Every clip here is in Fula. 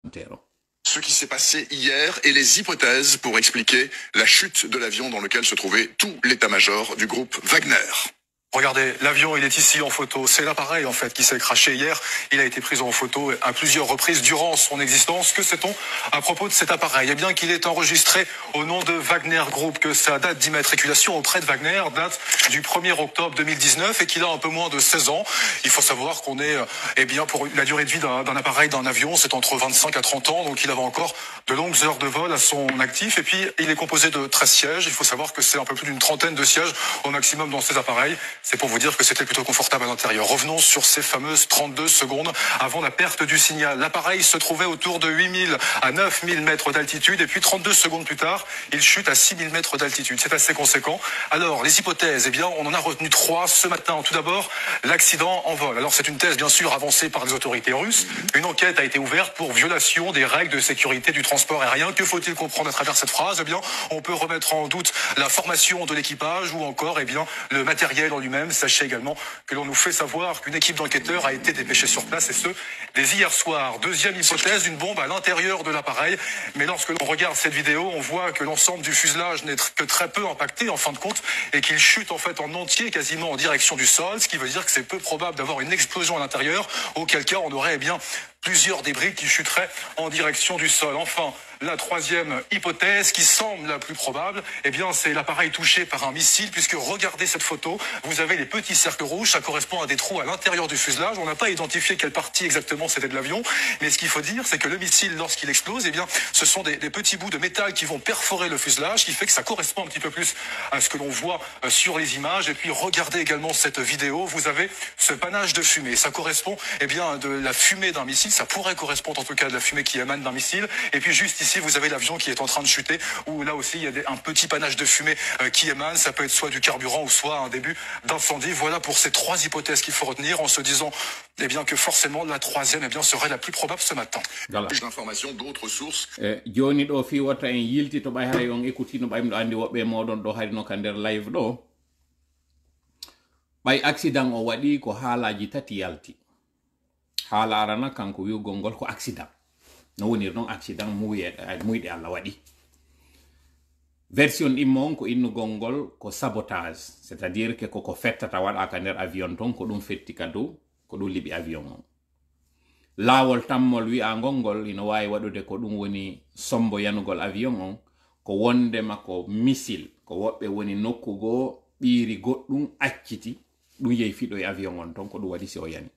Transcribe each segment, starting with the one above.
Ce qui s'est passé hier et les hypothèses pour expliquer la chute de l'avion dans lequel se trouvait tout l'état-major du groupe Wagner. Regardez, l'avion, il est ici en photo. C'est l'appareil, en fait, qui s'est crashé hier. Il a été pris en photo à plusieurs reprises durant son existence. Que sait-on à propos de cet appareil? Eh bien, qu'il est enregistré au nom de Wagner Group, que sa date d'immatriculation auprès de Wagner date du 1er octobre 2019 et qu'il a un peu moins de 16 ans. Il faut savoir qu'on est, eh bien, pour la durée de vie d'un appareil, d'un avion, c'est entre 25 à 30 ans. Donc, il avait encore de longues heures de vol à son actif. Et puis, il est composé de 13 sièges. Il faut savoir que c'est un peu plus d'une trentaine de sièges au maximum dans ces appareils. C'est pour vous dire que c'était plutôt confortable à l'intérieur. Revenons sur ces fameuses 32 secondes avant la perte du signal. L'appareil se trouvait autour de 8000 à 9000 mètres d'altitude et puis 32 secondes plus tard, il chute à 6000 mètres d'altitude. C'est assez conséquent. Alors, les hypothèses, eh bien, on en a retenu 3 ce matin. Tout d'abord, l'accident en vol. Alors, c'est une thèse, bien sûr, avancée par les autorités russes. Une enquête a été ouverte pour violation des règles de sécurité du transport aérien. Que faut-il comprendre à travers cette phrase? Eh bien, on peut remettre en doute la formation de l'équipage ou encore, eh bien, le matériel en lui-même. Sachez également que l'on nous fait savoir qu'une équipe d'enquêteurs a été dépêchée sur place et ce, dès hier soir. Deuxième hypothèse, une bombe à l'intérieur de l'appareil. Mais lorsque l'on regarde cette vidéo, on voit que l'ensemble du fuselage n'est que très peu impacté en fin de compte et qu'il chute en fait en entier quasiment en direction du sol, ce qui veut dire que c'est peu probable d'avoir une explosion à l'intérieur, auquel cas on aurait, eh bien, plusieurs débris qui chuteraient en direction du sol. Enfin, la troisième hypothèse qui semble la plus probable, eh bien, c'est l'appareil touché par un missile, puisque regardez cette photo, vous avez les petits cercles rouges, ça correspond à des trous à l'intérieur du fuselage. On n'a pas identifié quelle partie exactement c'était de l'avion, mais ce qu'il faut dire, c'est que le missile, lorsqu'il explose, eh bien, ce sont des petits bouts de métal qui vont perforer le fuselage, qui fait que ça correspond un petit peu plus à ce que l'on voit sur les images. Et puis, regardez également cette vidéo, vous avez ce panache de fumée. Ça correspond, eh bien, de la fumée d'un missile. Ça pourrait correspondre en tout cas de la fumée qui émane d'un missile. Et puis juste ici, vous avez l'avion qui est en train de chuter, où là aussi il y a un petit panache de fumée qui émane. Ça peut être soit du carburant ou soit un début d'incendie. Voilà pour ces 3 hypothèses qu'il faut retenir en se disant, eh bien, que forcément la troisième, eh bien, serait la plus probable ce matin. Plus d'informations d'autres sources. Joni do fi wata en yilti to bay hay on écoutino baym do andi wobbe modon do harino ka der live do. Bay accident o wadi ko halaji tati yalti. Hala arana kanko wi'ugol ngol ko accident. No wonir non accident muyde Allah wadi. Version immon ko innugol ngol ko sabotage, c'est-à-dire que ko fettata wada ka der avion ton ko dum fetti ka dow ko dum libi avion on. Lawol tammol wi'a ngongol ino wawi wadude ko dum woni sombo yanugol avion on ko wonde mako missile ko wobbe woni nokkugo biri goddum acciti dum yeyi fido e avion on ton ko dum wadi si o yani.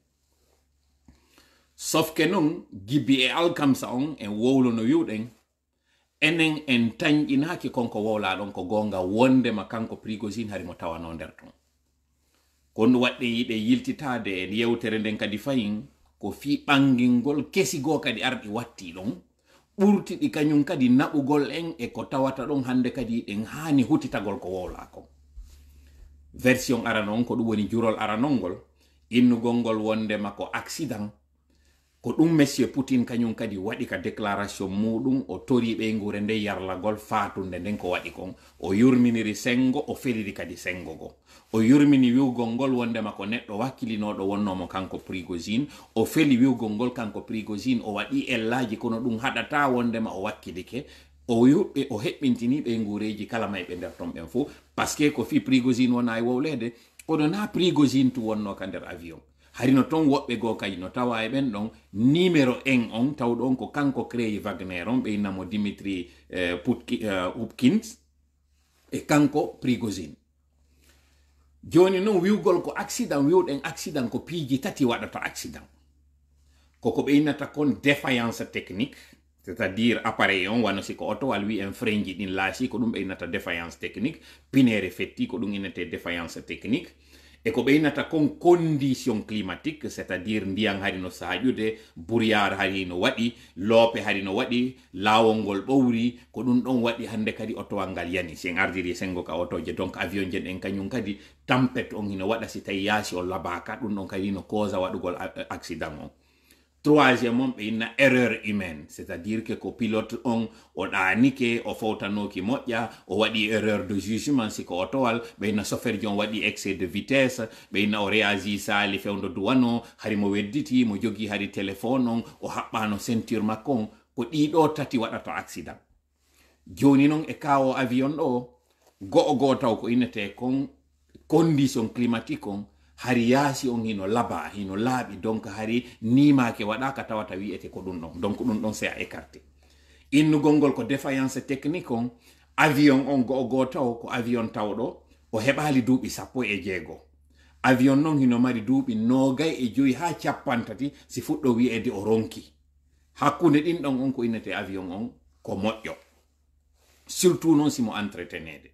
Sauf que non gibi e alkamsa on en wowlo no wiwden enen en tañƴinaki konko wowla ɗon ko gonga wondema kanko Prigozhin hari mo tawano nder ton kono wadde yiɗe yiltitade en yewtere nden kadi fayin ko fi ɓangingol kesigo kadi arɗi watti ɗon ɓurtiɗi kañum kadi naɓugol en e ko tawata ɗon hande kadi ɗen hani hutitagol ko wowla kon. Version aranon ko ɗum woni jurol aranongol innugol ngol wondema ko accident ko ɗum monsieur Poutine kañum kadi waɗi ka déclaration muɗum o tori ɓe ngure nde yarlagol fatunde nden ko waɗi kon o yurminiri sengo o feliri kadi sengo go o yurmini wiwgol ngol wondema ko neɗɗo wakkilinoɗo wonnomo kanko Prigozhin o feli wiwgol ngol kanko Prigozhin o waɗi ellaji kono ɗum haɗata wondema o wakkilike o yuɓɓe o heɓɓintini ɓe ngureji kala mayɓe nder ton ɓen fo parce que ko fi Prigozhin wona e wowlede kono na Prigozhin tu wonno ka nder avion harino ton woɓɓe go kay no tawa e ɓen ɗon numéro 1 on tawɗon ko kanko créé Wagner on ɓe innamo Dimitri Upkins e kanko Prigozhin. Joni noon wiwgol ko accident wiwɗen accident ko piiji tati waɗata accident koko ɓe innata kon défaillance technique, c'est-à-dire appareil on wano si ko auto wal wi en frein-ji ɗin laasi ko ɗum ɓe innata défaillance technique, pinere fetti ko ɗum innete défaillance technique. E ko ɓe innata kon condition climatique, c'est-à-dire ndiyam hari no saƴude, brouillard hari no waɗi, loope hari no waɗi, laawol ngol ɓowri, ko ɗum ɗon waɗi hande kadi otowal ngal yani sen ardiri sengo ka otoje. Donc avion jen en kañum kadi tempête on hino waɗa si tawi yaasi o labaka ɗum ɗon kadi no cause waɗugol accident on. Troisième on ɓe inna erreur humaine, c'est-à-dire que ko pilote on o ɗanike o fawtanoki moƴƴa o waɗi erreur de jugement siko otowal ɓe inna chauffeur ji on waɗi excès de vitesse ɓe inna o réagi sali fewdo duwano hari mo wedditi mo jogi hari téléphone on o haɓɓano ceinture makko on ko ɗiɗo tati waɗata accident. Joni non e kawo avion ɗo go taw ko inete kon condition climatique on hari yaasi on hino laba hino laaɓi donc hari nimake waɗaka tawata wi'ete ko ɗum ɗon donc ɗum ɗon c'est à écarter. Innugol ngol ko défaillance technique on avion on go taw ko avion tawɗo o heɓali duuɓi 16. Avion non hino mari duuɓi 25 ha 50 si fuɗɗo wi'ede o ronki. Hakkunde ɗin ɗon on ko inete avion on ko moƴƴo, surtout non simo entretenede.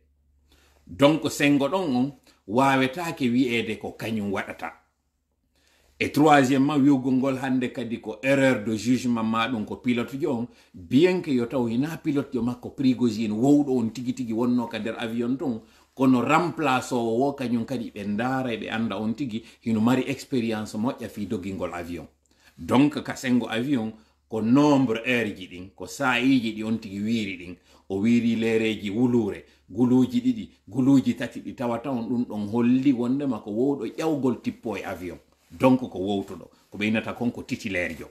Donc sengo ɗon on wawetake wi'ede ko kañum waɗata. Et troisièmement wi'ugol ngol hande kadi ko erreur de jugement maɗum ko pilote jo on, bien que yo taw hina pilote jo makko Prigozhin wowɗo on tigi tigi wonno ka nder avion ton, kono remplace o wo kañum kadi ɓe ndaara ɓe anda on tigi hino mari expérience moƴƴa fi dogingol avion. Donc ka sengo avion ko nombre heure ji ɗin ko saa'iji ɗi on tigi wiiri ɗin o wiiri leereji wulure guluji ɗiɗi guluji tati ɗi tawata on ɗum ɗon holli wondema ko wowɗo ƴawgol tippo e avion. Donc ko wowtuɗo ko ɓeynata kon ko titulaire jo.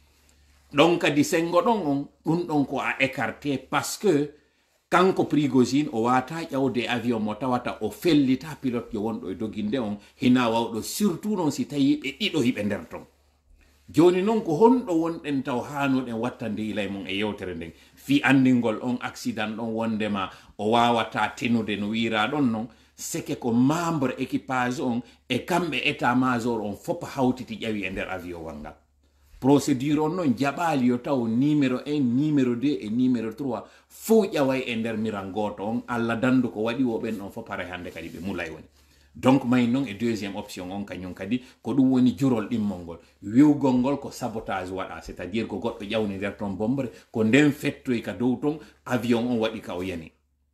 ɗon kadi sengo ɗon on ɗum ɗon ko a écarté parce que kanko Prigozhin o wata ƴawde avion mo tawata o fellita pilote jo wonɗo e doginde on hina wawɗo surtout non si tawi ɓe ɗiɗo hiɓe nder ton. Joni non ko honɗo wonɗen taw hanuɗen wattande ilay mon e yewtere nden fi andingol on accident ɗon wondema o wawata tenude no wira ɗon non seke ko membre équipage on e kamɓe état major on fop hawtiti ƴawi e nder avion wangal. Procédure on non jaɓali yo taw numéro 1 numéro 2 et numéro 3 fo ƴaway e nder miran goto on Allah dandu ko waɗi wo ɓen on fop para hande kadi ɓe mulay woni. Donc may non e deuxième option on kañum kadi ko ɗum woni jurol ɗimmol ngol wiwgol ngol ko sabotage waɗa, c'est à dire ko goɗɗo ƴawni nder ton bombre ko nden fettoy ka dow ton avion on waɗi ka o yani.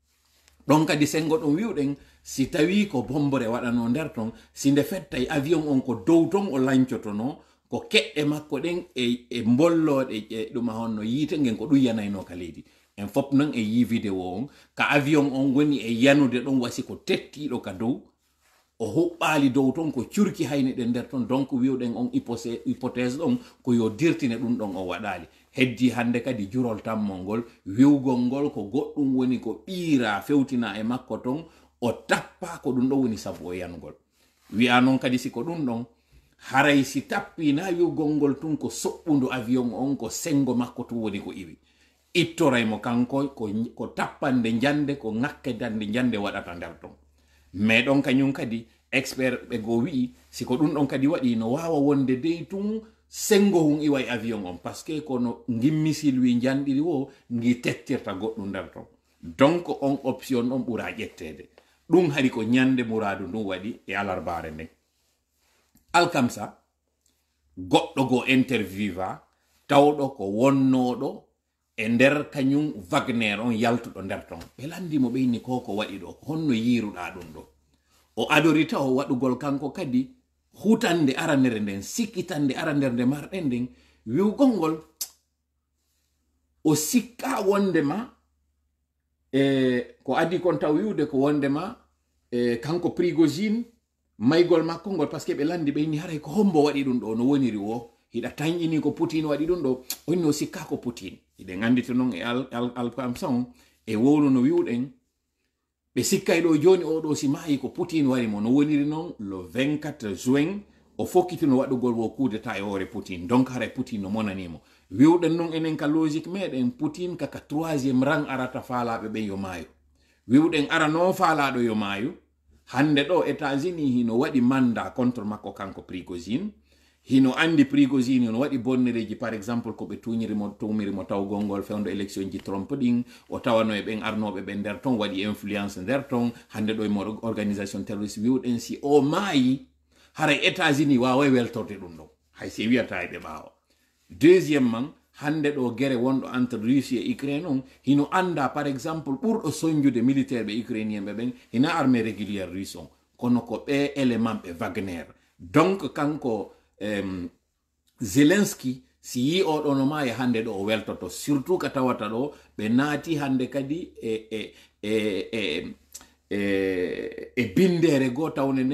ɗon kadi sengo ɗum wiwɗen si tawi ko bombre waɗano nder ton si nde fettay avion on ko dow ton o lancotono ko keɗɗe makko ɗen e bolloɗe e ɗuma honno yiite ngen ko ɗum yanayno ka leydi. En fop non e yi vidéo on ka avion on woni e yanude ɗon wasi ko tettiɗo ka dow o huɓɓali dow ton ko curki hayne ɗe nder ton. Donc wiwɗen on hypothèse ɗon ko yo dirtine ɗum ɗon o waɗali. Heddi hande kadi jurol tammol ngol wiwgol ngol ko goɗɗum woni ko ɓiira fewtina e makko ton o tappa ko ɗum ɗo woni sabu o yanugol. Wi'a noon kadi siko ɗum ɗon haray si tappina wiwgol ngol tun ko soɓɓudu avion on ko sengo makko tun woni ko iwi ittoraymo kanko ko tappande jande ko ŋakkedande jande waɗata nder ton. Mais ɗon kañum kadi expert ɓe go wi'i siko ɗum ɗon kadi waɗi no wawa wonde dey tun sengo hun iway avion on parce que kono gimmisil wi janɗiri wo ngi tettirta goɗɗum nder ton. Donc on option on ɓura ƴettede ɗum hari ko ñande muradu ndun waɗi e alarbare nden. Alkamsa goɗɗo go interviewa tawɗo ko wonnoɗo e nder kañum Wagner on yaltuɗo nder ton ɓe landimo ɓeyni ko waɗi ɗo honno yiruɗa ɗum ɗo o adorita o waɗugol kanko kadi hutande aranere nden sikkitande aranere nde marɗen nden wiwgol ngol o sikka wondema ko adi kon taw wiwde ko wondema kanko Prigozhin maygol makko ngol parce que ɓe landi ɓeyni haray ko hombo waɗi ɗum ɗo no woniri wo hiɗa tañƴini ko Poutine waɗi ɗum ɗo onni o sikka ko Poutine. Iɗen andita noon e alkamsa on e wowno no wiwɗen ɓe sikkay ɗo joni oɗo si maayi ko Poutine wari mo no woniri noon le 24 juin o fokkitino waɗugol wo coup d'état e hoore Poutine. Donc haray Poutine no monanimo wiwɗen noon enen ka logique meɗen Poutine kaka 3e rang arata faalaɓe ɓen yo maayo. Wiwɗen ara non faalaɗo yo maayo hande ɗo États-Unis hino waɗi mandat contre makko kanko Prigozhin. Hino andi Prigozhin hino waɗi bonnereji par exemple ko ɓe tumirimo tawgol ngol fewndo élection ji Trump ɗin o tawano e ɓen arnoɓe ɓe nder ton waɗi influence nder ton hande ɗo mo organisation terroriste wiwɗen si o maayi haray États-Unis waway weltorde ɗum ɗon hay si wiyata e ɓe ɓaawa. Deuxièmement hande ɗo guerre wonɗo entre Russie et Ukraine on hino anda par exemple ɓurɗo soñjude militaire ɓe ukrainien ɓe ɓen hina armée régulière russe on kono ko ɓe élément ɓe Wagner. Donc kanko Zelensky si yi oɗo no maayi hande ɗo o weltoto surtout ka tawata ɗo ɓe naati hande kadi e bindere go tawne nden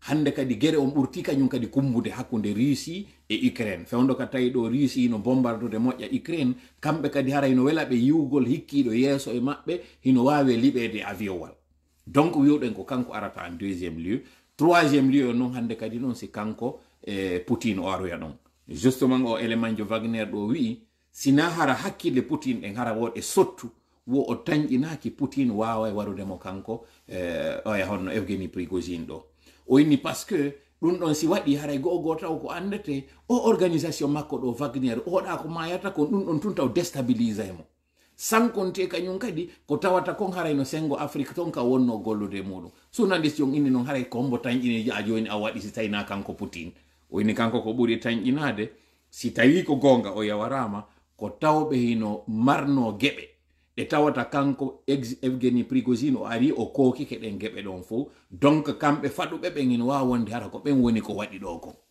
hande kadi gere on ɓurti kañum kadi kumbude hakkunde Russie e Ukraine fewndo ka tawi ɗo Russie no bombardude moƴƴa Ukraine kamɓe kadi hara ino wela ɓe yiwgol hikkiɗo yeeso e maɓɓe hino wawi liɓede avion wal donc wiwɗen ko kanko arata en deuxiéme lieu troisiéme lieu noon hande kadi noon si kanko Poutine o aroya ɗon justement o élément jo Wagner ɗo wi'i sina hara hakkille Poutine ɗen hara woɗe sottu wo o tañƴinaki Poutine wawa warudemo kanko oya honno Evgeny Prigozhin ɗo o inni parce que ɗum ɗon si waɗi haray go'o taw ko andete o organisation makko ɗo Wagner oɗa ko mayata ko ɗum ɗon tun taw déstabilise mo sankonte kañum kadi ko tawata kon haray no sengo Afrique ton ka wonno gollude muɗum journaliste jon inni noon haray kombo tañƴini a joni a waɗi si tawina kanko Poutine o inni kanko ko ɓuri tañƴinade si tawi ko gonga o yawarama ko tawɓe hino marno geɓe ɗe tawata kanko Evgeny Prigozhin o ari o kookike ɗen geɓe ɗon fo donc kamɓe faɗuɓe ɓen ina wawa wonde hara ko ɓen woni ko waɗi ɗo ko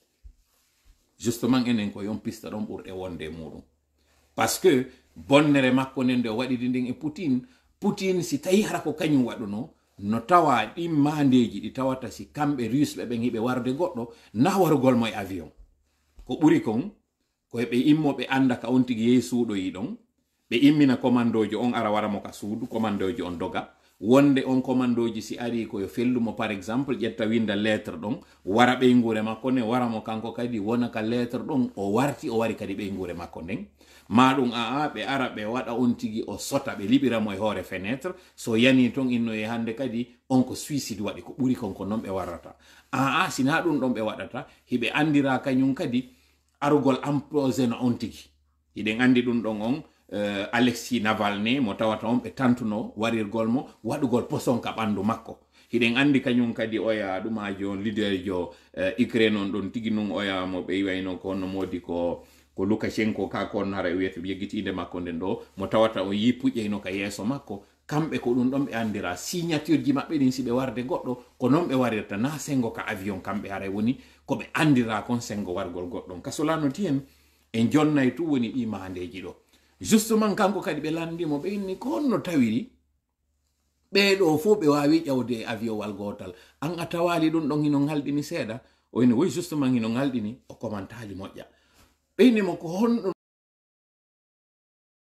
justement enen ko yon pista ɗon ɓurɗe wonde muɗum par ce que bonnere makko nden nde o waɗidi ndin e Poutine si tawi hara ko kañum waɗuno no tawa ɗin mandeji ɗi tawata si kamɓe Russe ɓe ɓen hiɓe warde goɗɗo na warugol mo e avion ko ɓuri kon koyeɓe immoɓe anda ka on tigi yehi suuɗoyi ɗon ɓe immina commandojo on ara wara mo ka suudu commandojo on doga wonde on commandoji si ari koyo fellumo par exemple ƴetta winda lettre ɗon wara ɓeygure makko nden wara mo kanko kadi wona ka lettre ɗon o warti o wari kadi ɓeygure makko nden maɗum ɓe ara ɓe waɗa on tigi o sota ɓe liɓiramo e hoore fenêtre so yani ton inno e hande kadi on ko suicide waɗi ko ɓuri kon ko noon ɓe warrata sina ɗum ɗon ɓe waɗata hiɓe andira kañum kadi arugol imposé no on tigi hiɗen andi ɗum ɗon on Alexei Navalny mo tawata on ɓe tantuno warirgol mo waɗugol poson ka ɓandu makko hiɗen andi kañum kadi oya ɗumajo leader jo Ukraine on ɗon tigi nun oya mo ɓe yiwayno ko honno modi ko Lukashenko ka kon hara wiyete yeggitinde makko nden ɗo mo tawata o yi puƴƴeyno ka yeeso makko kamɓe ko ɗum ɗon ɓe andira signature ji maɓɓe ɗin si ɓe warde goɗɗo ko noon ɓe warirta na sengo ka avion kamɓe haray woni ko ɓe andira kon sengo wargol goɗɗon kasolano tihen en jonnay tu woni ɗi mandeji ɗo justement kanko kadi ɓe landimo ɓe inni ko honno tawiri ɓeɗo fo ɓe wawi ƴawde avion wal gotal an a tawali ɗum ɗon hino ngalɗini seeɗa o inni woy justement hino ngalɗini o commentali moƴƴa ɓe inni mo ko honno